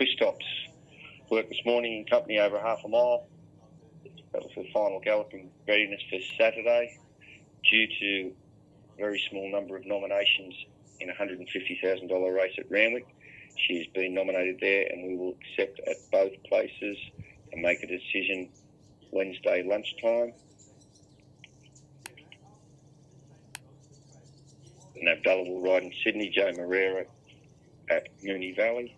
Twisttops. Worked this morning in company over half a mile. That was the final galloping readiness for Saturday. Due to a very small number of nominations in a $150,000 race at Randwick, she has been nominated there, and we will accept at both places and make a decision Wednesday lunchtime. And Abdullah will ride in Sydney, Joe Moreira at Moonee Valley.